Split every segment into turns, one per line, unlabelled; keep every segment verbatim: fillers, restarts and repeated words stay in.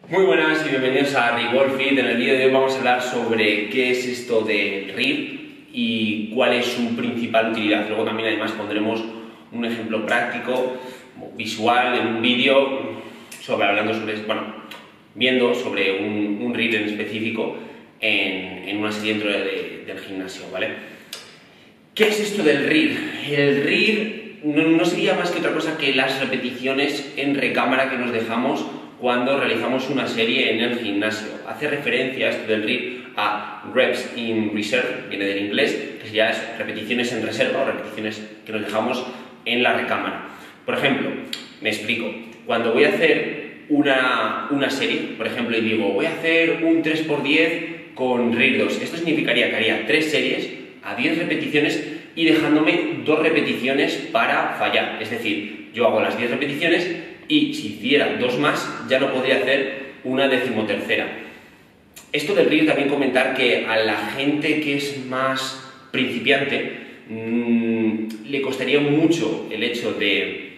Muy buenas y bienvenidos a Reward Fit. En el vídeo de hoy vamos a hablar sobre qué es esto del R I R y cuál es su principal utilidad. Luego también además pondremos un ejemplo práctico, visual, en un vídeo, sobre, hablando sobre, bueno, viendo sobre un, un R I R en específico en, en una serie dentro de, de, del gimnasio, ¿vale? ¿Qué es esto del R I R? El R I R no, no sería más que otra cosa que las repeticiones en recámara que nos dejamos cuando realizamos una serie en el gimnasio. Hace referencia esto del R I R a Reps in Reserve, viene del inglés, que ya es repeticiones en reserva o repeticiones que nos dejamos en la recámara. Por ejemplo, me explico, cuando voy a hacer una, una serie, por ejemplo, y digo, voy a hacer un tres por diez con R I R dos, esto significaría que haría tres series a diez repeticiones y dejándome dos repeticiones para fallar, es decir, yo hago las diez repeticiones y si hiciera dos más ya no podría hacer una decimotercera. Esto del R I R también comentar que a la gente que es más principiante mmm, le costaría mucho el hecho de,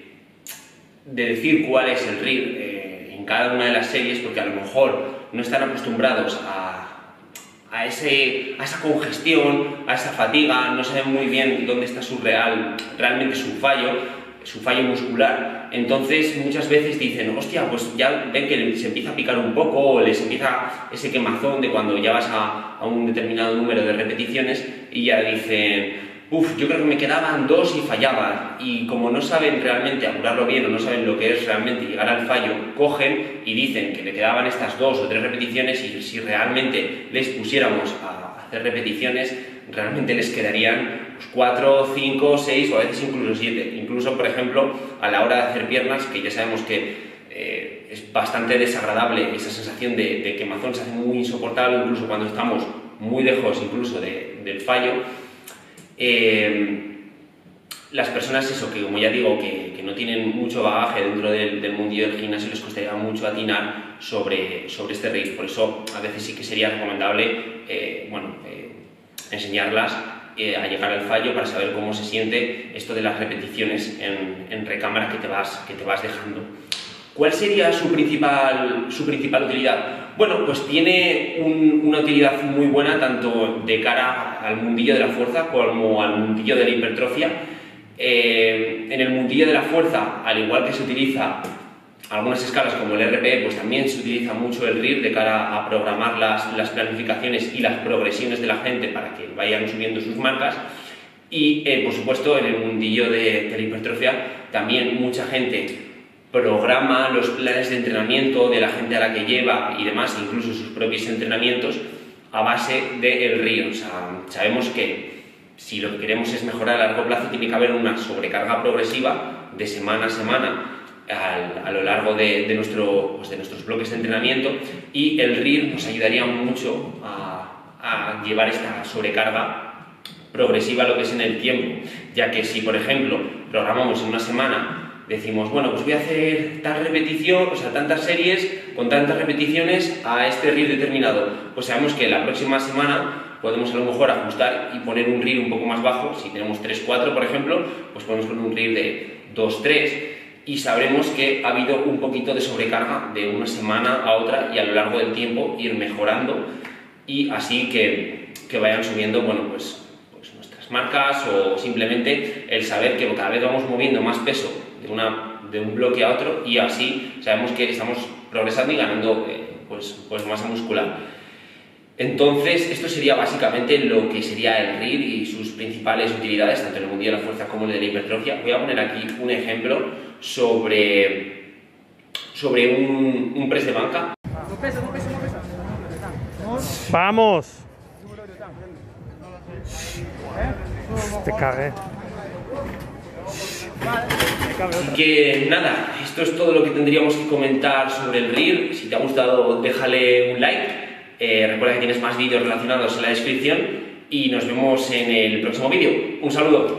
de decir cuál es el R I R eh, en cada una de las series, porque a lo mejor no están acostumbrados a, a, ese, a esa congestión, a esa fatiga, no saben muy bien dónde está su real, realmente su fallo, su fallo muscular. Entonces muchas veces dicen, hostia, pues ya ven que se empieza a picar un poco o les empieza ese quemazón de cuando ya vas a, a un determinado número de repeticiones y ya dicen, uff, yo creo que me quedaban dos y fallaba, y como no saben realmente apurarlo bien o no saben lo que es realmente llegar al fallo, cogen y dicen que le quedaban estas dos o tres repeticiones y si realmente les pusiéramos a hacer repeticiones realmente les quedarían pues, cuatro, cinco, seis o a veces incluso siete. Incluso, por ejemplo, a la hora de hacer piernas, que ya sabemos que eh, es bastante desagradable esa sensación de, de quemazón, se hace muy insoportable incluso cuando estamos muy lejos incluso de, del fallo. Eh, las personas, eso, que como ya digo, que, que no tienen mucho bagaje dentro del, del mundillo del gimnasio, les costaría mucho atinar sobre, sobre este R I R. Por eso a veces sí que sería recomendable, eh, bueno, eh, enseñarlas eh, a llegar al fallo para saber cómo se siente esto de las repeticiones en, en recámara que te, vas, que te vas dejando. ¿Cuál sería su principal, su principal utilidad? Bueno, pues tiene un, una utilidad muy buena tanto de cara al mundillo de la fuerza como al mundillo de la hipertrofia. Eh, en el mundillo de la fuerza, al igual que se utiliza algunas escalas como el R P E, pues también se utiliza mucho el R I R de cara a programar las, las planificaciones y las progresiones de la gente para que vayan subiendo sus marcas. Y, eh, por supuesto, en el mundillo de, de la hipertrofia también mucha gente programa los planes de entrenamiento de la gente a la que lleva y demás, incluso sus propios entrenamientos, a base del R I R. O sea, sabemos que si lo que queremos es mejorar a largo plazo, tiene que haber una sobrecarga progresiva de semana a semana a, a lo largo de, de, nuestro, pues de nuestros bloques de entrenamiento, y el R I R nos ayudaría mucho a, a llevar esta sobrecarga progresiva lo que es en el tiempo, ya que si por ejemplo programamos en una semana, decimos, bueno, pues voy a hacer tal repetición, o sea, tantas series con tantas repeticiones a este R I R determinado, pues sabemos que la próxima semana podemos a lo mejor ajustar y poner un R I R un poco más bajo. Si tenemos tres cuatro, por ejemplo, pues podemos poner un R I R de dos tres y sabremos que ha habido un poquito de sobrecarga de una semana a otra y a lo largo del tiempo ir mejorando y así que, que vayan subiendo, bueno, pues, pues nuestras marcas, o simplemente el saber que cada vez vamos moviendo más peso de, una, de un bloque a otro y así sabemos que estamos progresando y ganando eh, pues, pues masa muscular. Entonces, esto sería básicamente lo que sería el R I R y sus principales utilidades, tanto en el mundillo de la fuerza como en el de la hipertrofia. Voy a poner aquí un ejemplo sobre, sobre un, un press de banca.
¡Vamos! Te cagué.
Que nada, esto es todo lo que tendríamos que comentar sobre el R I R. Si te ha gustado, déjale un like. Eh, recuerda que tienes más vídeos relacionados en la descripción y nos vemos en el próximo vídeo. Un saludo.